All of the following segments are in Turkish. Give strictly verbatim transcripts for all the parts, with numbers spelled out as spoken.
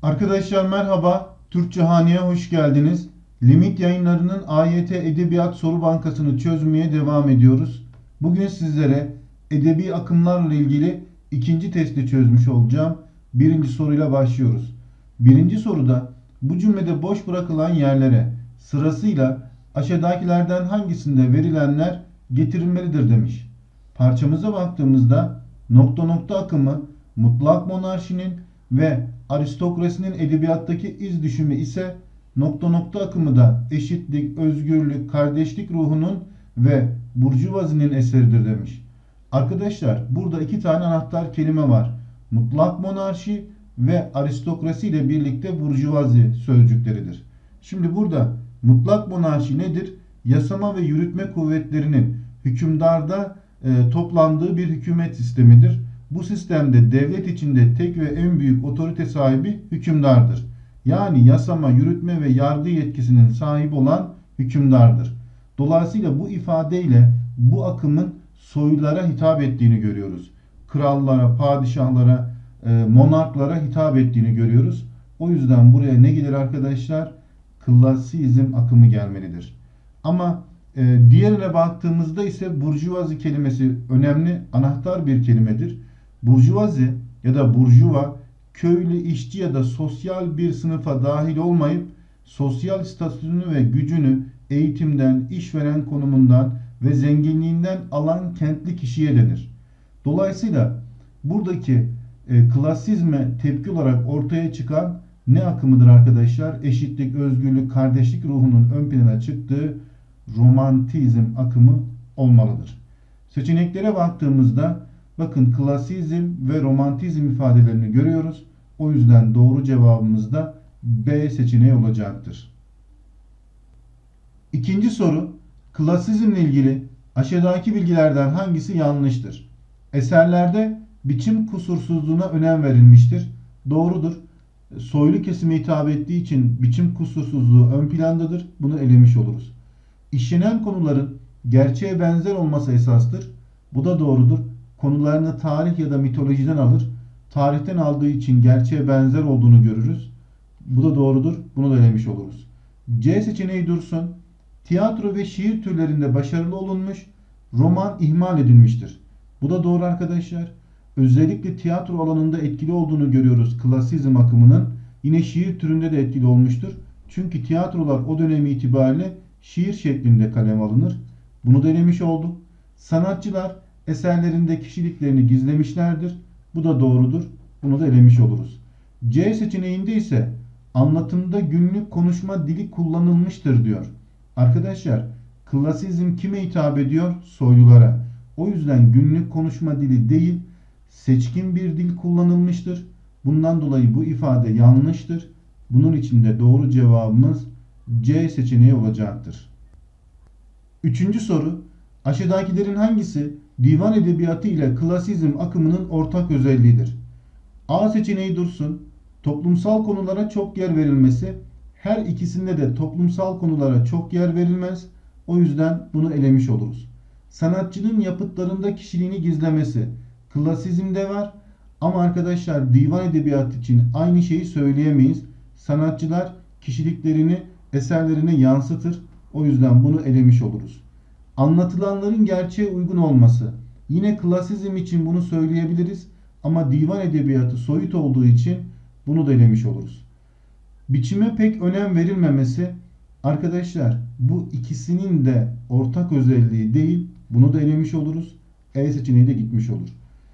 Arkadaşlar merhaba, Türkçe Hane'ye hoş geldiniz. Limit Yayınları'nın A Y T Edebiyat Soru Bankası'nı çözmeye devam ediyoruz. Bugün sizlere edebi akımlarla ilgili ikinci testi çözmüş olacağım. Birinci soruyla başlıyoruz. Birinci soruda bu cümlede boş bırakılan yerlere sırasıyla aşağıdakilerden hangisinde verilenler getirilmelidir demiş. Parçamıza baktığımızda nokta nokta akımı mutlak monarşinin ve aristokrasinin edebiyattaki iz düşümü ise nokta nokta akımı da eşitlik, özgürlük, kardeşlik ruhunun ve burjuvazinin eseridir demiş. Arkadaşlar burada iki tane anahtar kelime var. Mutlak monarşi ve aristokrasi ile birlikte burjuvazi sözcükleridir. Şimdi burada mutlak monarşi nedir? Yasama ve yürütme kuvvetlerinin hükümdarda e, toplandığı bir hükümet sistemidir. Bu sistemde devlet içinde tek ve en büyük otorite sahibi hükümdardır. Yani yasama, yürütme ve yargı yetkisinin sahibi olan hükümdardır. Dolayısıyla bu ifadeyle bu akımın soylulara hitap ettiğini görüyoruz. Krallara, padişahlara, e, monarklara hitap ettiğini görüyoruz. O yüzden buraya ne gelir arkadaşlar? Klasizm akımı gelmelidir. Ama e, diğerine baktığımızda ise burjuvazi kelimesi önemli, anahtar bir kelimedir. Burjuvazi ya da burjuva köylü, işçi ya da sosyal bir sınıfa dahil olmayıp sosyal statüsünü ve gücünü eğitimden, işveren konumundan ve zenginliğinden alan kentli kişiye denir. Dolayısıyla buradaki e, klasizme tepki olarak ortaya çıkan ne akımıdır arkadaşlar? Eşitlik, özgürlük, kardeşlik ruhunun ön plana çıktığı romantizm akımı olmalıdır. Seçeneklere baktığımızda bakın klasizm ve romantizm ifadelerini görüyoruz. O yüzden doğru cevabımız da B seçeneği olacaktır. İkinci soru, klasizmle ilgili aşağıdaki bilgilerden hangisi yanlıştır? Eserlerde biçim kusursuzluğuna önem verilmiştir. Doğrudur. Soylu kesime hitap ettiği için biçim kusursuzluğu ön plandadır. Bunu elemiş oluruz. İşlenen konuların gerçeğe benzer olması esastır. Bu da doğrudur. Konularını tarih ya da mitolojiden alır. Tarihten aldığı için gerçeğe benzer olduğunu görürüz. Bu da doğrudur. Bunu da elemiş oluruz. C seçeneği dursun. Tiyatro ve şiir türlerinde başarılı olunmuş, roman ihmal edilmiştir. Bu da doğru arkadaşlar. Özellikle tiyatro alanında etkili olduğunu görüyoruz klasizm akımının. Yine şiir türünde de etkili olmuştur. Çünkü tiyatrolar o dönemi itibariyle şiir şeklinde kaleme alınır. Bunu da elemiş olduk. Sanatçılar eserlerinde kişiliklerini gizlemişlerdir. Bu da doğrudur. Bunu da elemiş oluruz. C seçeneğinde ise anlatımda günlük konuşma dili kullanılmıştır diyor. Arkadaşlar klasizm kime hitap ediyor? Soylulara. O yüzden günlük konuşma dili değil, seçkin bir dil kullanılmıştır. Bundan dolayı bu ifade yanlıştır. Bunun için de doğru cevabımız C seçeneği olacaktır. Üçüncü soru. Aşağıdakilerin hangisi divan edebiyatı ile klasizm akımının ortak özelliğidir? A seçeneği dursun. Toplumsal konulara çok yer verilmesi. Her ikisinde de toplumsal konulara çok yer verilmez. O yüzden bunu elemiş oluruz. Sanatçının yapıtlarında kişiliğini gizlemesi. Klasizmde var. Ama arkadaşlar divan edebiyatı için aynı şeyi söyleyemeyiz. Sanatçılar kişiliklerini eserlerine yansıtır. O yüzden bunu elemiş oluruz. Anlatılanların gerçeğe uygun olması. Yine klasizm için bunu söyleyebiliriz. Ama divan edebiyatı soyut olduğu için bunu da elemiş oluruz. Biçime pek önem verilmemesi. Arkadaşlar bu ikisinin de ortak özelliği değil. Bunu da elemiş oluruz. E seçeneği de gitmiş olur.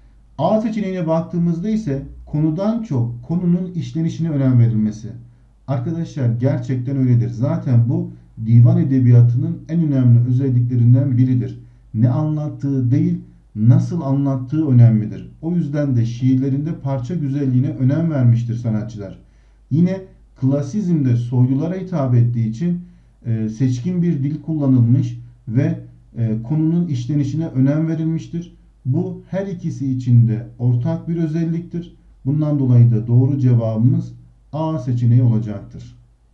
A seçeneğine baktığımızda ise konudan çok konunun işlenişine önem verilmesi. Arkadaşlar gerçekten öyledir. Zaten bu divan edebiyatının en önemli özelliklerinden biridir. Ne anlattığı değil, nasıl anlattığı önemlidir. O yüzden de şiirlerinde parça güzelliğine önem vermiştir sanatçılar. Yine klasizmde soylulara hitap ettiği için e, seçkin bir dil kullanılmış ve e, konunun işlenişine önem verilmiştir. Bu her ikisi için de ortak bir özelliktir. Bundan dolayı da doğru cevabımız A seçeneği olacaktır.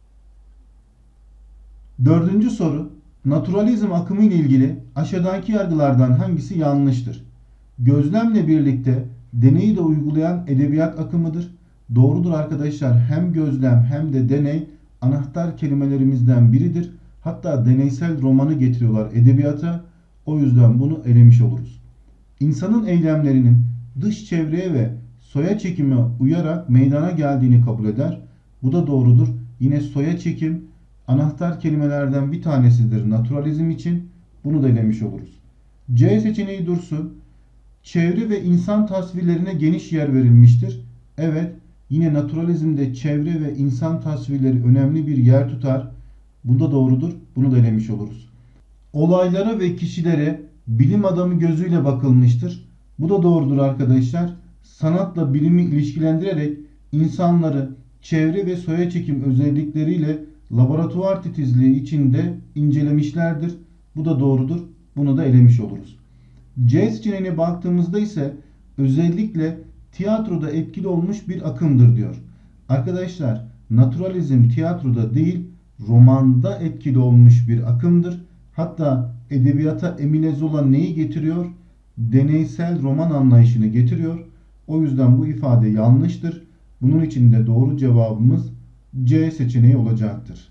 Dördüncü soru. Naturalizm akımı ile ilgili aşağıdaki yargılardan hangisi yanlıştır? Gözlemle birlikte deneyi de uygulayan edebiyat akımıdır. Doğrudur arkadaşlar. Hem gözlem hem de deney anahtar kelimelerimizden biridir. Hatta deneysel romanı getiriyorlar edebiyata. O yüzden bunu elemiş oluruz. İnsanın eylemlerinin dış çevreye ve soya çekime uyarak meydana geldiğini kabul eder. Bu da doğrudur. Yine soya çekim anahtar kelimelerden bir tanesidir naturalizm için. Bunu da elemiş oluruz. C seçeneği dursun. Çevre ve insan tasvirlerine geniş yer verilmiştir. Evet, yine naturalizmde çevre ve insan tasvirleri önemli bir yer tutar. Bu da doğrudur. Bunu da elemiş oluruz. Olaylara ve kişilere bilim adamı gözüyle bakılmıştır. Bu da doğrudur arkadaşlar. Sanatla bilimi ilişkilendirerek insanları çevre ve soya çekim özellikleriyle laboratuvar titizliği içinde incelemişlerdir. Bu da doğrudur. Bunu da elemiş oluruz. C seçeneğine baktığımızda ise özellikle tiyatroda etkili olmuş bir akımdır diyor. Arkadaşlar naturalizm tiyatroda değil romanda etkili olmuş bir akımdır. Hatta edebiyata Emile Zola neyi getiriyor? Deneysel roman anlayışını getiriyor. O yüzden bu ifade yanlıştır. Bunun için de doğru cevabımız C seçeneği olacaktır.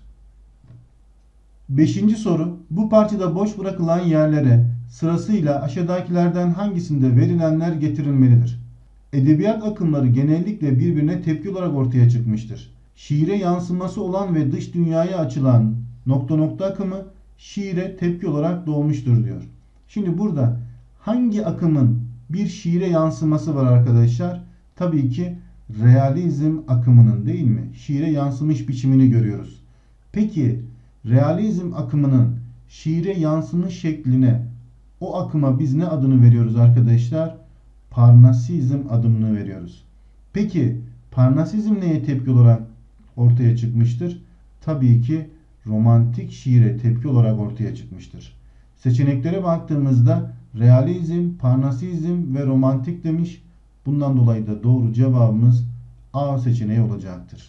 Beşinci soru. Bu parçada boş bırakılan yerlere sırasıyla aşağıdakilerden hangisinde verilenler getirilmelidir? Edebiyat akımları genellikle birbirine tepki olarak ortaya çıkmıştır. Şiire yansıması olan ve dış dünyaya açılan nokta nokta akımı şiire tepki olarak doğmuştur diyor. Şimdi burada hangi akımın bir şiire yansıması var arkadaşlar? Tabii ki realizm akımının, değil mi? Şiire yansımış biçimini görüyoruz. Peki realizm akımının şiire yansımış şekline, o akıma biz ne adını veriyoruz arkadaşlar? Parnasizm adını veriyoruz. Peki Parnasizm neye tepki olarak ortaya çıkmıştır? Tabii ki romantik şiire tepki olarak ortaya çıkmıştır. Seçeneklere baktığımızda realizm, parnasizm ve romantik demiş. Bundan dolayı da doğru cevabımız A seçeneği olacaktır.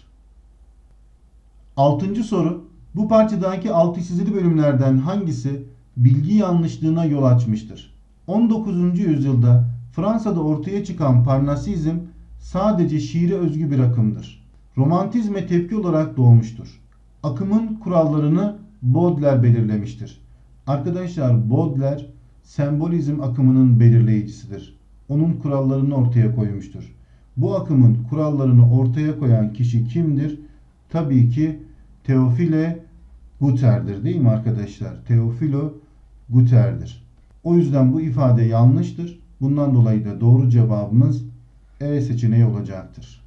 Altıncı soru. Bu parçadaki altı çizili bölümlerden hangisi bilgi yanlışlığına yol açmıştır? on dokuzuncu yüzyılda Fransa'da ortaya çıkan Parnasizm sadece şiire özgü bir akımdır. Romantizme tepki olarak doğmuştur. Akımın kurallarını Baudelaire belirlemiştir. Arkadaşlar Baudelaire sembolizm akımının belirleyicisidir. Onun kurallarını ortaya koymuştur. Bu akımın kurallarını ortaya koyan kişi kimdir? Tabii ki Théophile Gutierre'dir, değil mi arkadaşlar? Teofilo Gutierre'dir. O yüzden bu ifade yanlıştır. Bundan dolayı da doğru cevabımız E seçeneği olacaktır.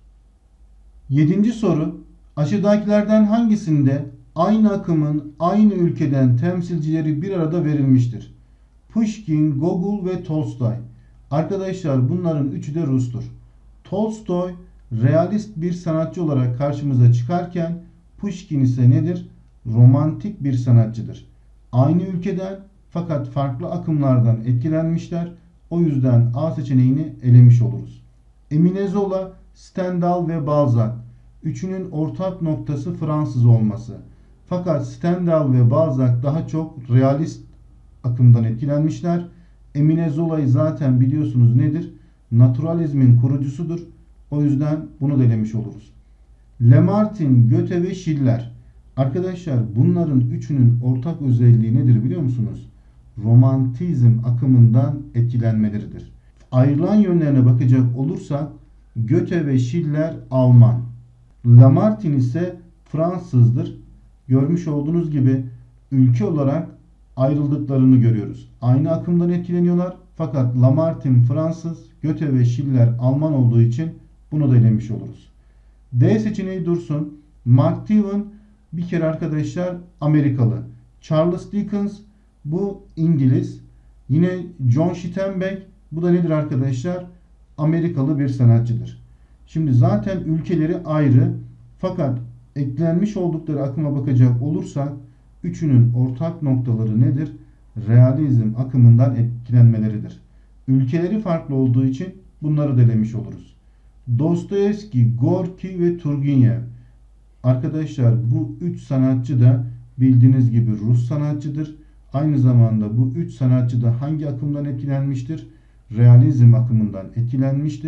Yedinci soru. Aşağıdakilerden hangisinde aynı akımın aynı ülkeden temsilcileri bir arada verilmiştir? Pushkin, Gogol ve Tolstoy. Arkadaşlar bunların üçü de Rus'tur. Tolstoy realist bir sanatçı olarak karşımıza çıkarken Pushkin ise nedir? Romantik bir sanatçıdır. Aynı ülkeden fakat farklı akımlardan etkilenmişler. O yüzden A seçeneğini elemiş oluruz. Emile Zola, Stendhal ve Balzac. Üçünün ortak noktası Fransız olması. Fakat Stendhal ve Balzac daha çok realist akımdan etkilenmişler. Emile Zola'yı zaten biliyorsunuz nedir? Naturalizmin kurucusudur. O yüzden bunu da elemiş oluruz. Lamartine, Goethe ve Schiller. Arkadaşlar bunların üçünün ortak özelliği nedir biliyor musunuz? Romantizm akımından etkilenmeleridir. Ayrılan yönlerine bakacak olursak Goethe ve Schiller Alman. Lamartine ise Fransızdır. Görmüş olduğunuz gibi ülke olarak ayrıldıklarını görüyoruz. Aynı akımdan etkileniyorlar fakat Lamartine Fransız, Goethe ve Schiller Alman olduğu için bunu da elemiş oluruz. D seçeneği dursun. Mark Twain bir kere arkadaşlar Amerikalı. Charles Dickens bu İngiliz. Yine John Steinbeck bu da nedir arkadaşlar? Amerikalı bir sanatçıdır. Şimdi zaten ülkeleri ayrı fakat eklenmiş oldukları akıma bakacak olursak üçünün ortak noktaları nedir? Realizm akımından etkilenmeleridir. Ülkeleri farklı olduğu için bunları da elemiş oluruz. Dostoyevski, Gorki ve Turgenev. Arkadaşlar bu üç sanatçı da bildiğiniz gibi Rus sanatçıdır. Aynı zamanda bu üç sanatçı da hangi akımdan etkilenmiştir? Realizm akımından etkilenmiştir.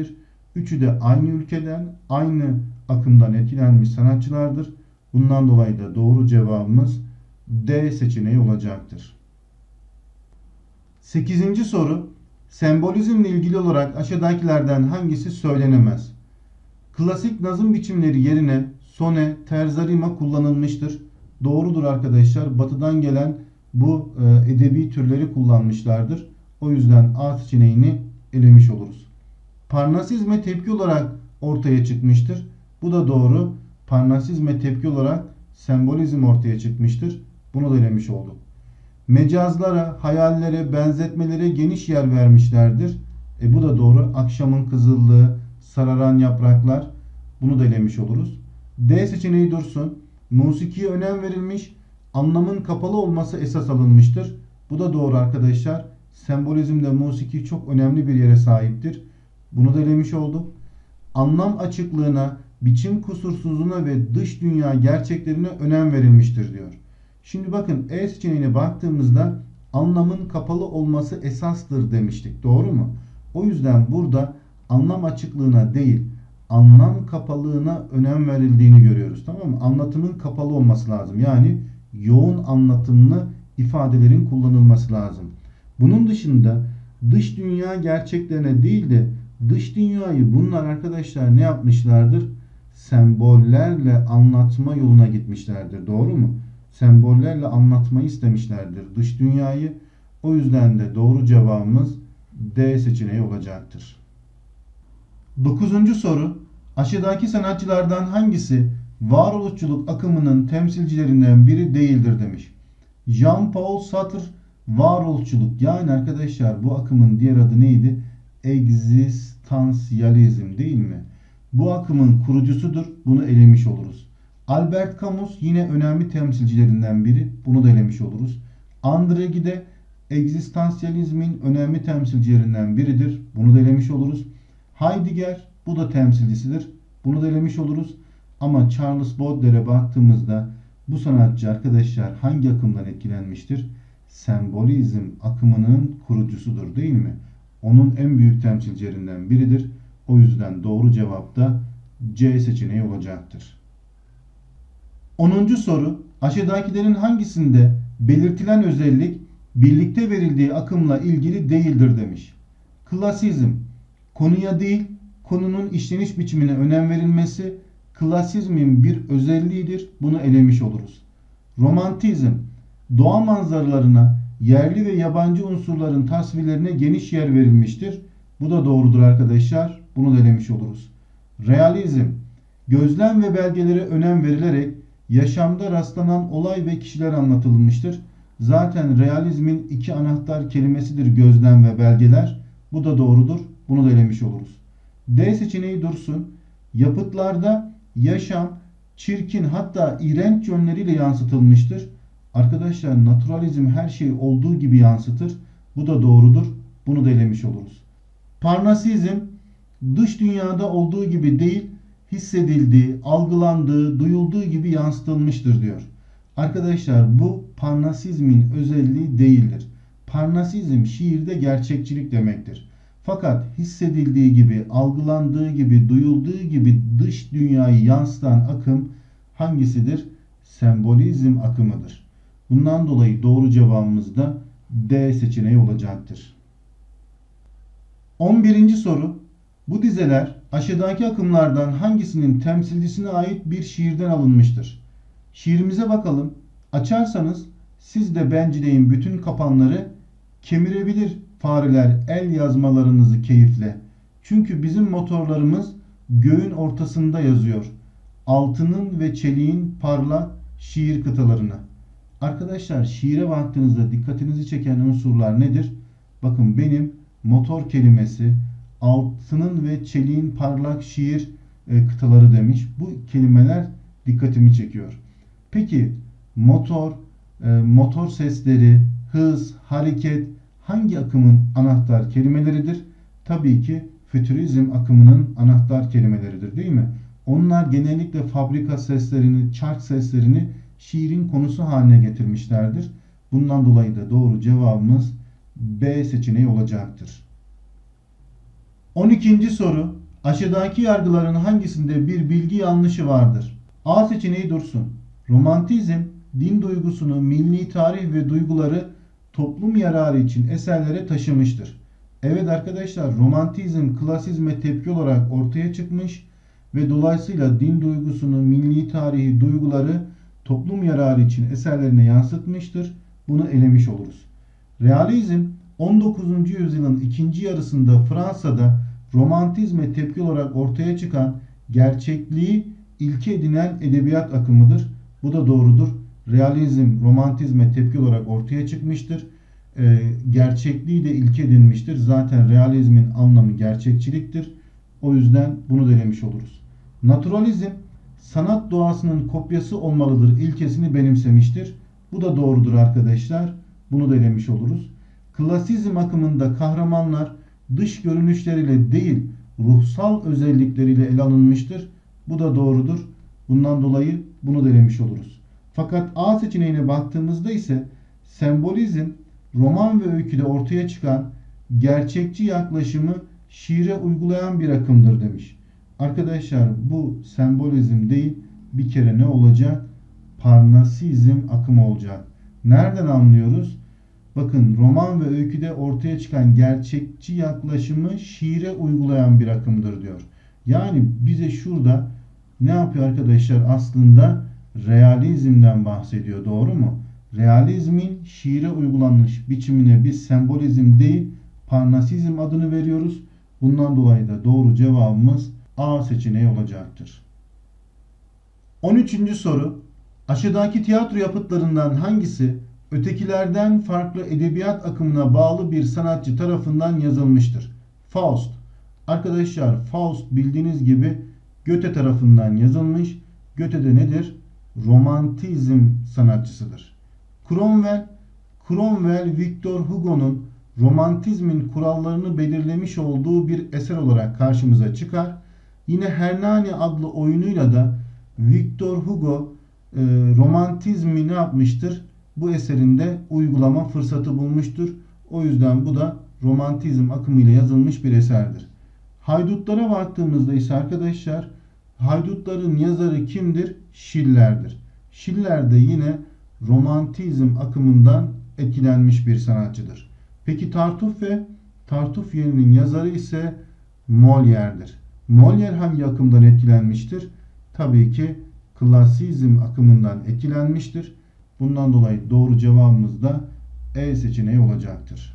Üçü de aynı ülkeden, aynı akımdan etkilenmiş sanatçılardır. Bundan dolayı da doğru cevabımız D seçeneği olacaktır. Sekizinci soru. Sembolizmle ilgili olarak aşağıdakilerden hangisi söylenemez? Klasik nazım biçimleri yerine sone, terza rima kullanılmıştır. Doğrudur arkadaşlar. Batıdan gelen bu e, edebi türleri kullanmışlardır. O yüzden A seçeneğini elemiş oluruz. Parnasizme tepki olarak ortaya çıkmıştır. Bu da doğru. Parnasizme tepki olarak sembolizm ortaya çıkmıştır. Bunu da elemiş olduk. Mecazlara, hayallere, benzetmelere geniş yer vermişlerdir. E bu da doğru. Akşamın kızıllığı, sararan yapraklar. Bunu da elemiş oluruz. D seçeneği dursun. Musikiye önem verilmiş, anlamın kapalı olması esas alınmıştır. Bu da doğru arkadaşlar. Sembolizmde musiki çok önemli bir yere sahiptir. Bunu da elemiş olduk. Anlam açıklığına, biçim kusursuzluğuna ve dış dünya gerçeklerine önem verilmiştir diyor. Şimdi bakın E seçeneğine baktığımızda anlamın kapalı olması esastır demiştik. Doğru mu? O yüzden burada anlam açıklığına değil, anlam kapalılığına önem verildiğini görüyoruz. Tamam mı? Anlatımın kapalı olması lazım. Yani yoğun anlatımlı ifadelerin kullanılması lazım. Bunun dışında dış dünya gerçeklerine değil de dış dünyayı bunlar arkadaşlar ne yapmışlardır? Sembollerle anlatma yoluna gitmişlerdir. Doğru mu? Sembollerle anlatmayı istemişlerdir dış dünyayı. O yüzden de doğru cevabımız D seçeneği olacaktır. Dokuzuncu soru. Aşağıdaki sanatçılardan hangisi varoluşçuluk akımının temsilcilerinden biri değildir demiş. Jean-Paul Sartre varoluşçuluk, yani arkadaşlar bu akımın diğer adı neydi? Egzistansiyalizm değil mi? Bu akımın kurucusudur. Bunu elemiş oluruz. Albert Camus yine önemli temsilcilerinden biri. Bunu da elemiş oluruz. André Gide egzistansiyalizmin önemli temsilcilerinden biridir. Bunu da elemiş oluruz. Heidegger bu da temsilcisidir. Bunu da elemiş oluruz. Ama Charles Baudelaire'e baktığımızda bu sanatçı arkadaşlar hangi akımdan etkilenmiştir? Sembolizm akımının kurucusudur değil mi? Onun en büyük temsilcilerinden biridir. O yüzden doğru cevap da C seçeneği olacaktır. onuncu soru. Aşağıdakilerin hangisinde belirtilen özellik birlikte verildiği akımla ilgili değildir demiş. Klasizm, konuya değil konunun işleniş biçimine önem verilmesi klasizmin bir özelliğidir. Bunu elemiş oluruz. Romantizm, doğa manzaralarına, yerli ve yabancı unsurların tasvirlerine geniş yer verilmiştir. Bu da doğrudur arkadaşlar. Bunu da elemiş oluruz. Realizm, gözlem ve belgelere önem verilerek yaşamda rastlanan olay ve kişiler anlatılmıştır. Zaten realizmin iki anahtar kelimesidir gözlem ve belgeler. Bu da doğrudur. Bunu da elemiş oluruz. D seçeneği dursun. Yapıtlarda yaşam, çirkin hatta iğrenç yönleriyle yansıtılmıştır. Arkadaşlar naturalizm her şeyi olduğu gibi yansıtır. Bu da doğrudur. Bunu da elemiş oluruz. Parnasizm dış dünyada olduğu gibi değil, hissedildiği, algılandığı, duyulduğu gibi yansıtılmıştır diyor. Arkadaşlar bu Parnasizmin özelliği değildir. Parnasizm şiirde gerçekçilik demektir. Fakat hissedildiği gibi, algılandığı gibi, duyulduğu gibi dış dünyayı yansıtan akım hangisidir? Sembolizm akımıdır. Bundan dolayı doğru cevabımız da D seçeneği olacaktır. on birinci soru. Bu dizeler aşağıdaki akımlardan hangisinin temsilcisine ait bir şiirden alınmıştır? Şiirimize bakalım. Açarsanız siz de bencileyin bütün kapanları, kemirebilir fareler el yazmalarınızı keyifle. Çünkü bizim motorlarımız göğün ortasında yazıyor. Altının ve çeliğin parlak şiir kıtalarını. Arkadaşlar şiire baktığınızda dikkatinizi çeken unsurlar nedir? Bakın benim motor kelimesi, altının ve çeliğin parlak şiir e, kıtaları demiş. Bu kelimeler dikkatimi çekiyor. Peki motor, e, motor sesleri, hız, hareket hangi akımın anahtar kelimeleridir? Tabii ki fütürizm akımının anahtar kelimeleridir değil mi? Onlar genellikle fabrika seslerini, çark seslerini şiirin konusu haline getirmişlerdir. Bundan dolayı da doğru cevabımız B seçeneği olacaktır. on ikinci soru. Aşağıdaki yargıların hangisinde bir bilgi yanlışı vardır? A seçeneği dursun. Romantizm, din duygusunu, milli tarih ve duyguları toplum yararı için eserlere taşımıştır. Evet arkadaşlar, romantizm klasizme tepki olarak ortaya çıkmış ve dolayısıyla din duygusunu, milli tarihi, duyguları toplum yararı için eserlerine yansıtmıştır. Bunu elemiş oluruz. Realizm, on dokuzuncu yüzyılın ikinci yarısında Fransa'da romantizme tepki olarak ortaya çıkan, gerçekliği ilke edinen edebiyat akımıdır. Bu da doğrudur. Realizm romantizme tepki olarak ortaya çıkmıştır. E, gerçekliği de ilke edinmiştir. Zaten realizmin anlamı gerçekçiliktir. O yüzden bunu da elemiş oluruz. Naturalizm sanat doğasının kopyası olmalıdır ilkesini benimsemiştir. Bu da doğrudur arkadaşlar. Bunu da elemiş oluruz. Klasizm akımında kahramanlar dış görünüşleriyle değil, ruhsal özellikleriyle ele alınmıştır. Bu da doğrudur. Bundan dolayı bunu da elemiş oluruz. Fakat A seçeneğine baktığımızda ise sembolizm, roman ve öyküde ortaya çıkan gerçekçi yaklaşımı şiire uygulayan bir akımdır demiş. Arkadaşlar bu sembolizm değil, bir kere ne olacak? Parnasizm akımı olacak. Nereden anlıyoruz? Bakın, roman ve öyküde ortaya çıkan gerçekçi yaklaşımı şiire uygulayan bir akımdır diyor. Yani bize şurada ne yapıyor arkadaşlar? Aslında realizmden bahsediyor. Doğru mu? Realizmin şiire uygulanmış biçimine biz sembolizm değil, parnasizm adını veriyoruz. Bundan dolayı da doğru cevabımız A seçeneği olacaktır. on üçüncü soru. Aşağıdaki tiyatro yapıtlarından hangisi ötekilerden farklı edebiyat akımına bağlı bir sanatçı tarafından yazılmıştır? Faust. Arkadaşlar Faust bildiğiniz gibi Goethe tarafından yazılmış. Goethe de nedir? Romantizm sanatçısıdır. Cromwell. Cromwell, Victor Hugo'nun romantizmin kurallarını belirlemiş olduğu bir eser olarak karşımıza çıkar. Yine Hernani adlı oyunuyla da Victor Hugo e, romantizmi ne yapmıştır? Bu eserinde uygulama fırsatı bulmuştur. O yüzden bu da romantizm akımıyla yazılmış bir eserdir. Haydutlara baktığımızda ise arkadaşlar, Haydutların yazarı kimdir? Schiller'dir. Schiller de yine romantizm akımından etkilenmiş bir sanatçıdır. Peki Tartuffe? Tartuffe'nin yazarı ise Molière'dir. Molière hangi akımdan etkilenmiştir? Tabii ki klasizm akımından etkilenmiştir. Bundan dolayı doğru cevabımız da E seçeneği olacaktır.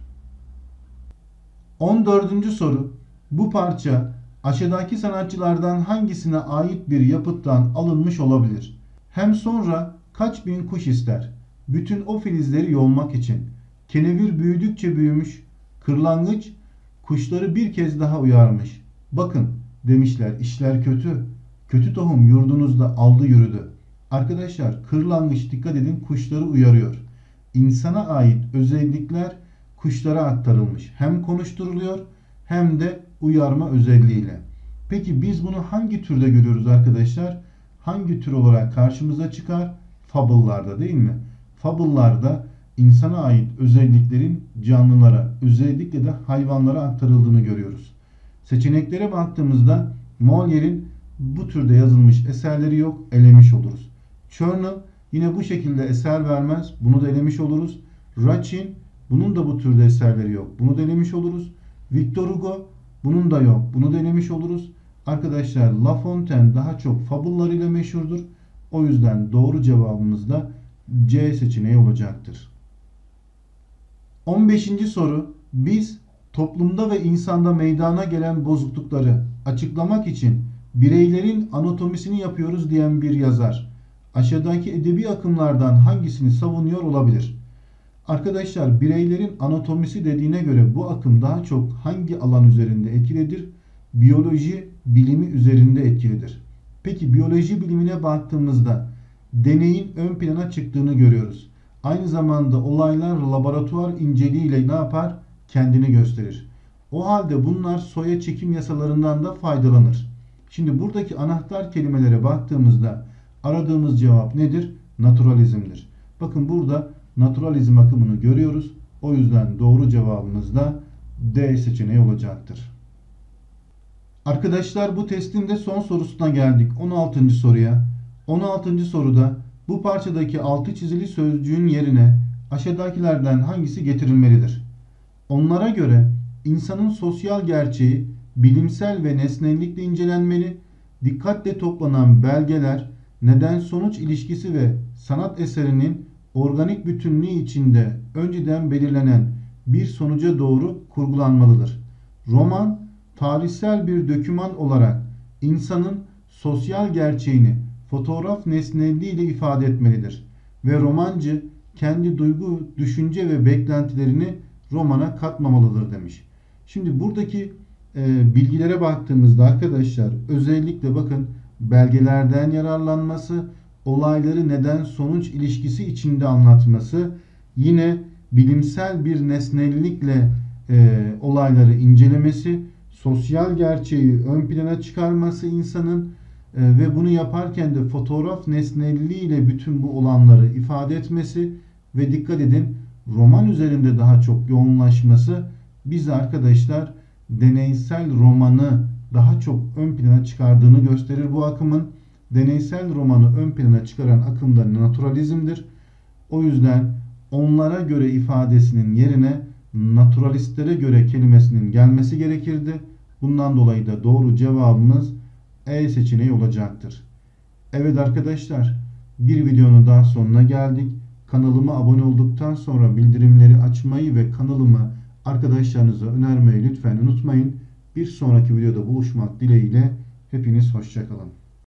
on dördüncü soru. Bu parça aşağıdaki sanatçılardan hangisine ait bir yapıttan alınmış olabilir? Hem sonra kaç bin kuş ister? Bütün o filizleri yolmak için. Kenevir büyüdükçe büyümüş. Kırlangıç kuşları bir kez daha uyarmış. Bakın demişler, işler kötü. Kötü tohum yurdunuzda aldı yürüdü. Arkadaşlar kırlangıç, dikkat edin, kuşları uyarıyor. İnsana ait özellikler kuşlara aktarılmış. Hem konuşturuluyor hem de uyarma özelliğiyle. Peki biz bunu hangi türde görüyoruz arkadaşlar? Hangi tür olarak karşımıza çıkar? Fable'larda, değil mi? Fable'larda insana ait özelliklerin canlılara, özellikle de hayvanlara aktarıldığını görüyoruz. Seçeneklere baktığımızda Molière'in bu türde yazılmış eserleri yok, elemiş oluruz. Chernow yine bu şekilde eser vermez, bunu da elemiş oluruz. Racine, bunun da bu türde eserleri yok, bunu da elemiş oluruz. Victor Hugo, bunun da yok, bunu da elemiş oluruz. Arkadaşlar La Fontaine daha çok fabullarıyla meşhurdur. O yüzden doğru cevabımız da C seçeneği olacaktır. on beşinci soru. Biz toplumda ve insanda meydana gelen bozuklukları açıklamak için bireylerin anatomisini yapıyoruz diyen bir yazar aşağıdaki edebi akımlardan hangisini savunuyor olabilir? Arkadaşlar bireylerin anatomisi dediğine göre bu akım daha çok hangi alan üzerinde etkilidir? Biyoloji bilimi üzerinde etkilidir. Peki biyoloji bilimine baktığımızda deneyin ön plana çıktığını görüyoruz. Aynı zamanda olaylar laboratuvar inceliğiyle ne yapar? Kendini gösterir. O halde bunlar soya çekim yasalarından da faydalanır. Şimdi buradaki anahtar kelimelere baktığımızda aradığımız cevap nedir? Naturalizmdir. Bakın burada naturalizm akımını görüyoruz. O yüzden doğru cevabımız da D seçeneği olacaktır. Arkadaşlar bu testin de son sorusuna geldik. on altıncı soruya. on altıncı soruda bu parçadaki altı çizili sözcüğün yerine aşağıdakilerden hangisi getirilmelidir? Onlara göre insanın sosyal gerçeği bilimsel ve nesnellikle incelenmeli, dikkatle toplanan belgeler, neden-sonuç ilişkisi ve sanat eserinin organik bütünlüğü içinde önceden belirlenen bir sonuca doğru kurgulanmalıdır. Roman, tarihsel bir doküman olarak insanın sosyal gerçeğini fotoğraf nesnelliğiyle ifade etmelidir ve romancı kendi duygu, düşünce ve beklentilerini romana katmamalıdır demiş. Şimdi buradaki e, bilgilere baktığımızda arkadaşlar özellikle bakın belgelerden yararlanması, olayları neden sonuç ilişkisi içinde anlatması, yine bilimsel bir nesnellikle e, olayları incelemesi, sosyal gerçeği ön plana çıkarması insanın e, ve bunu yaparken de fotoğraf nesnelliğiyle bütün bu olanları ifade etmesi ve dikkat edin roman üzerinde daha çok yoğunlaşması bize arkadaşlar deneysel romanı daha çok ön plana çıkardığını gösterir. Bu akımın deneysel romanı ön plana çıkaran akım da naturalizmdir. O yüzden onlara göre ifadesinin yerine naturalistlere göre kelimesinin gelmesi gerekirdi. Bundan dolayı da doğru cevabımız E seçeneği olacaktır. Evet arkadaşlar, bir videonun daha sonuna geldik. Kanalıma abone olduktan sonra bildirimleri açmayı ve kanalımı arkadaşlarınıza önermeyi lütfen unutmayın. Bir sonraki videoda buluşmak dileğiyle hepiniz hoşça kalın.